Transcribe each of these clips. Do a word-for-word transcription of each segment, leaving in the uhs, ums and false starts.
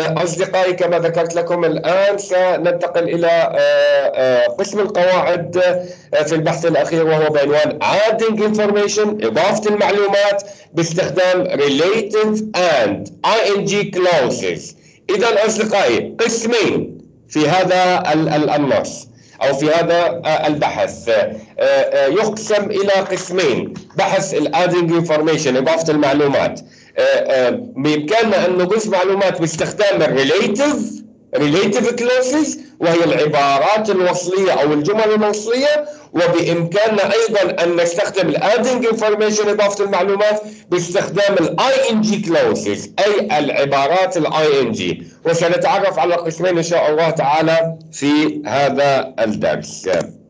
أصدقائي كما ذكرت لكم الآن سننتقل إلى قسم القواعد في البحث الأخير، وهو بعنوان adding information، إضافة المعلومات باستخدام relative and ing clauses. إذا أصدقائي قسمين في هذا النص أو في هذا البحث، يقسم إلى قسمين: بحث ال adding information إضافة المعلومات. بإمكاننا أن نضيف معلومات باستخدام الريليتيف relative clauses، وهي العبارات الوصلية أو الجمل الوصلية، وبإمكاننا أيضا أن نستخدم ال adding information إضافة المعلومات باستخدام ال ing clauses، أي العبارات ال ing. وسنتعرف على القسمين إن شاء الله تعالى في هذا الدرس.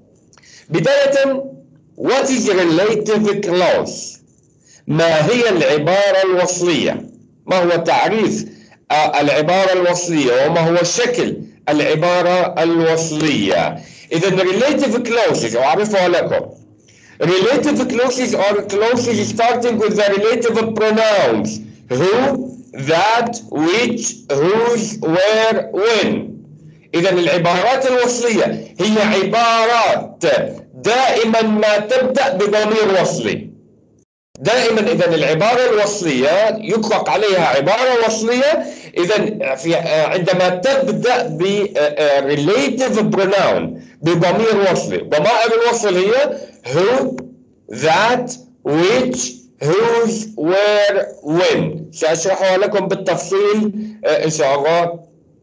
بداية، what is relative clause؟ ما هي العبارة الوصلية؟ ما هو تعريف العبارة الوصلية وما هو شكل العبارة الوصلية؟ إذا relative clauses أعرفها لكم. Relative clauses are clauses starting with the relative pronouns who, that, which, whose, where, when. إذا العبارات الوصلية هي عبارات دائما ما تبدأ بضمير وصلي. دائما إذا العبارة الوصلية يطلق عليها عبارة وصلية إذا في عندما تبدأ ب relative pronoun بضمير وصلي. ضمائر الوصل هي who, that, which, whose, where, when. سأشرحها لكم بالتفصيل إن شاء الله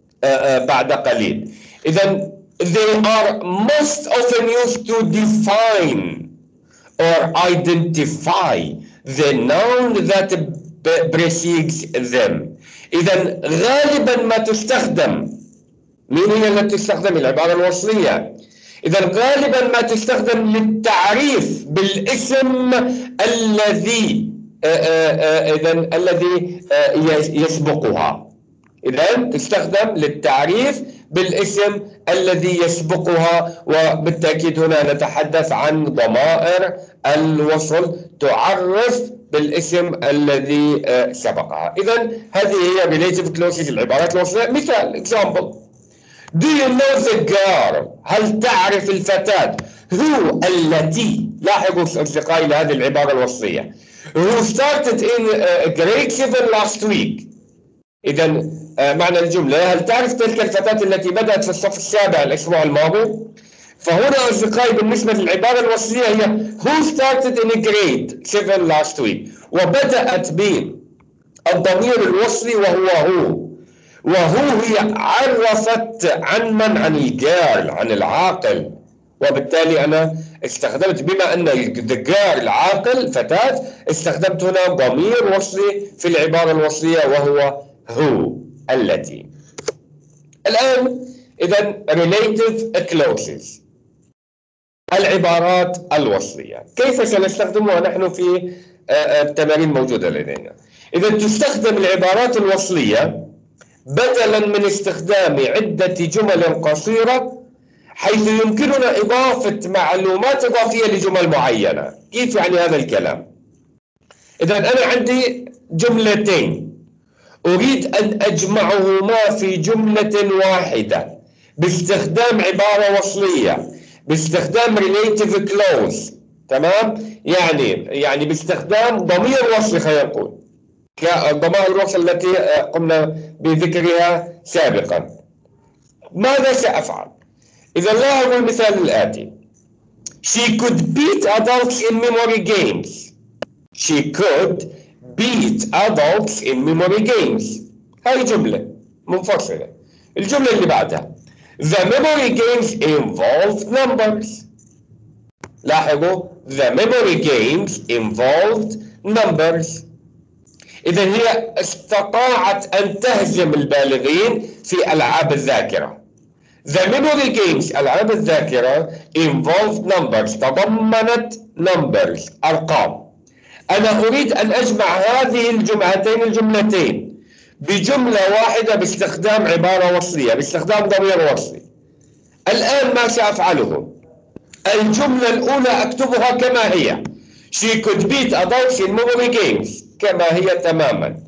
بعد قليل. إذا they are most often used to define or identify the noun that precedes them. إذا غالبا ما تستخدم، مين هي التي تستخدم؟ العبارة الوصلية. إذا غالبا ما تستخدم للتعريف بالاسم الذي إذا الذي يسبقها. إذا تستخدم للتعريف بالاسم الذي يسبقها، وبالتأكيد هنا نتحدث عن ضمائر الوصل تعرف بالاسم الذي سبقها. إذا هذه هي relative clauses العبارات الوصلية. مثال example: Do you know the girl؟ هل تعرف الفتاة؟ who التي، لاحظوا أصدقائي لهذه العبارة الوصلية، who started in grade seven last week. إذا معنى الجملة: هل تعرف تلك الفتاة التي بدأت في الصف السابع الأسبوع الماضي؟ فهنا أصدقائي بالنسبة للعبارة الوصلية هي who started in grade seven last week، وبدأت بالضمير الوصلي وهو هو. وهو هي عرفت عن من؟ عن الجيرل، عن العاقل. وبالتالي أنا استخدمت، بما أن الجيرل عاقل فتاة، استخدمت هنا ضمير وصلي في العبارة الوصلية وهو هو التي. الآن إذا relative clauses العبارات الوصلية كيف سنستخدمها نحن في التمارين موجودة لدينا؟ إذا تستخدم العبارات الوصلية بدلا من استخدام عدة جمل قصيرة، حيث يمكننا إضافة معلومات إضافية لجمل معينة. كيف يعني هذا الكلام؟ إذا أنا عندي جملتين أريد أن أجمعهما في جملة واحدة باستخدام عبارة وصلية، باستخدام relative clause. تمام؟ يعني يعني باستخدام ضمير وصلي، خلينا نقول كضمائر الوصل التي قمنا بذكرها سابقا. ماذا سأفعل؟ إذا لاحظوا المثال الآتي: She could beat adults in memory games. She could beat adults in memory games. هاي جملة منفصلة. الجملة اللي بعدها: The memory games involved numbers. لاحظوا the memory games involved numbers. إذا هي استطاعت أن تهزم البالغين في ألعاب الذاكرة. The memory games ألعاب الذاكرة involved numbers تضمنت numbers أرقام. أنا أريد أن أجمع هذه الجملتين الجملتين بجملة واحدة باستخدام عبارة وصلية، باستخدام ضمير وصلي. الآن ما سأفعله؟ الجملة الأولى أكتبها كما هي: She could beat adults in memory games، كما هي تماما.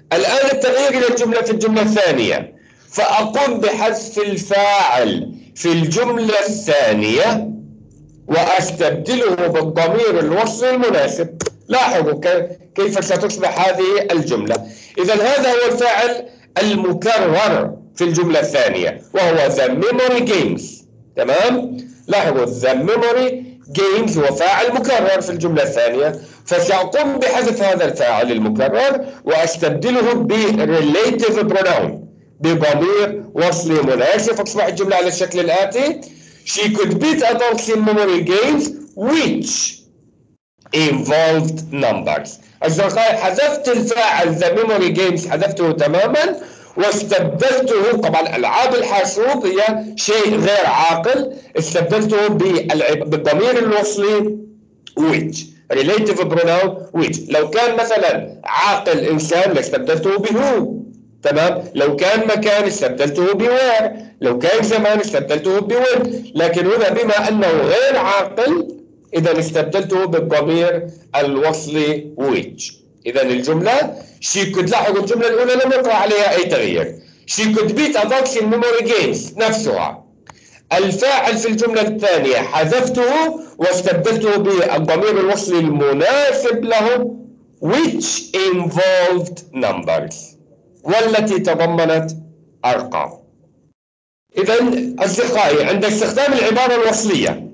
الآن التغيير إلى الجملة في الجملة الثانية، فأقوم بحذف الفاعل في الجملة الثانية وأستبدله بالضمير الوصلي المناسب. لاحظوا كيف ستصبح هذه الجملة. إذا هذا هو الفاعل المكرر في الجملة الثانية وهو the memory games. تمام؟ لاحظوا the memory games هو فاعل مكرر في الجملة الثانية، فسأقوم بحذف هذا الفاعل المكرر وأستبدله ب relative pronoun بضمير وصلي مناسب، فتصبح الجملة على الشكل الآتي: She could beat adults in memory games which involved numbers. أصدقائي حذفت الفاعل the memory games، حذفته تماما واستبدلته، طبعا ألعاب الحاسوب هي شيء غير عاقل، استبدلته بالضمير الوصلي which relative pronoun which. لو كان مثلا عاقل إنسان لاستبدلته بهو. تمام؟ لو كان مكان استبدلته بوير، لو كان زمان استبدلته بوين، لكن هنا بما أنه غير عاقل إذا استبدلته بالضمير الوصلي which. إذا الجملة she could، لاحظوا الجملة الأولى لم يقع عليها أي تغيير. she could beat adults in memory games نفسها. الفاعل في الجملة الثانية حذفته واستبدلته بالضمير الوصلي المناسب له which involved numbers، والتي تضمنت أرقام. إذا أصدقائي عند استخدام العبارة الوصلية،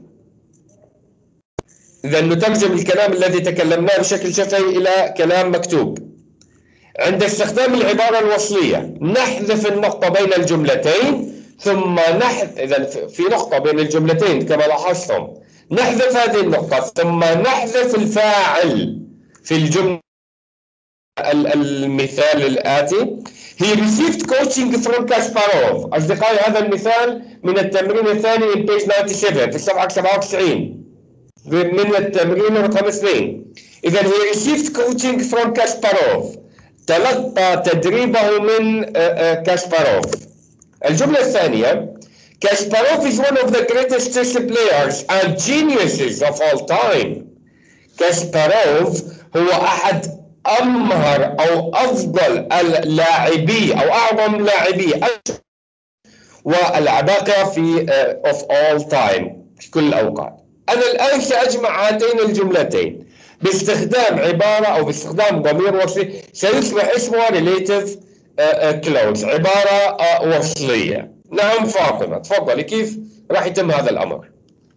إذا نترجم الكلام الذي تكلمناه بشكل شفهي إلى كلام مكتوب. عند استخدام العبارة الوصلية نحذف النقطة بين الجملتين، ثم نحذف، إذا في نقطة بين الجملتين كما لاحظتم، نحذف هذه النقطة ثم نحذف الفاعل في الجملة. المثال الآتي: He received coaching from Kasparov. أصدقائي هذا المثال من التمرين الثاني من page سبعة وتسعين في الصفحة سبعة وتسعين من التمرين رقم اثنين. إذا he received coaching from Kasparov، تلقى تدريبه من كاسباروف. الجملة الثانية: Kasparov is one of the greatest chess players and geniuses of all time. كاسباروف هو أحد أمهر أو أفضل اللاعبي أو أعظم لاعبي والعباقرة في uh, of all time في كل الأوقات. أنا الآن سأجمع هاتين الجملتين باستخدام عبارة أو باستخدام ضمير وصلي سيصبح اسمها relative uh, clause، عبارة uh, وصلية. نعم فاطمة تفضلي، كيف راح يتم هذا الأمر؟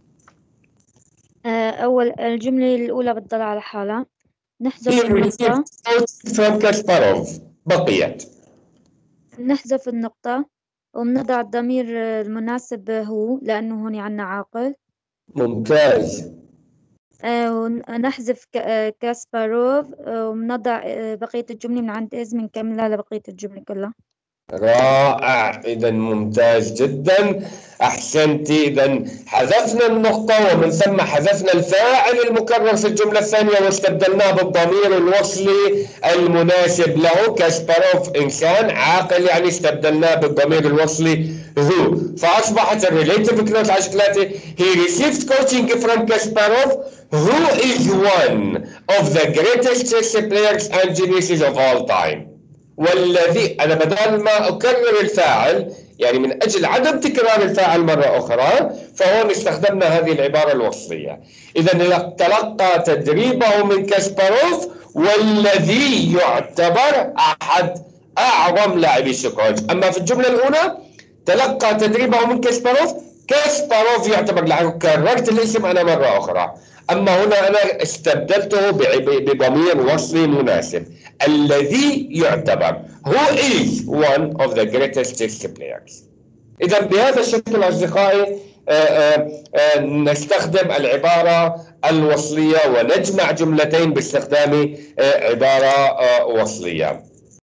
أول الجملة الأولى بتضل على حالها، نحذف النقطة from Kasparov، بقيت نحذف النقطة وبنضع الضمير المناسب هو لأنه هون عنا عاقل. ممتاز. ونحذف كاسباروف وبنضع بقية الجملة من عند إذ بنكملها لبقية الجملة كلها. رائع، إذا ممتاز جدا، أحسنتي. إذا حذفنا النقطة ومن ثم حذفنا الفاعل المكرر في الجملة الثانية واستبدلناه بالضمير الوصلي المناسب له. كاسباروف إنسان عاقل، يعني استبدلناه بالضمير الوصلي هو، فأصبحت الريليتيف كلوز على شكلاتي: He received coaching from Kasparov who is one of the greatest chess players and geniuses of all time. والذي، أنا بدل ما أكرر الفاعل يعني من أجل عدم تكرار الفاعل مرة أخرى، فهون استخدمنا هذه العبارة الوصلية. إذا تلقى تدريبه من كاسباروف والذي يعتبر أحد أعظم لاعبي الشطرنج. أما في الجملة الأولى تلقى تدريبه من كاسباروف، كاسباروف يعتبر لاعب، كررت الاسم أنا مرة أخرى. أما هنا أنا استبدلته بضمير وصلي مناسب، الذي يعتبر who is one of the greatest chess players. إذا بهذا الشكل أصدقائي آآ آآ نستخدم العبارة الوصلية ونجمع جملتين باستخدام عبارة وصلية.